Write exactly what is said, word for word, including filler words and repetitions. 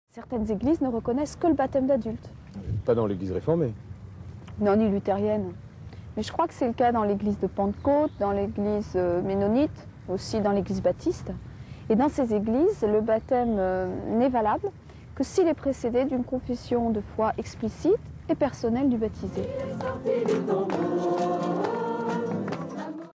Certaines églises ne reconnaissent que le baptême d'adulte. Pas dans l'église réformée. Non, ni luthérienne. Mais je crois que c'est le cas dans l'église de Pentecôte, dans l'église euh, ménonite, aussi dans l'église baptiste. Et dans ces églises, le baptême euh, n'est valable que s'il est précédé d'une confession de foi explicite et personnelle du baptisé.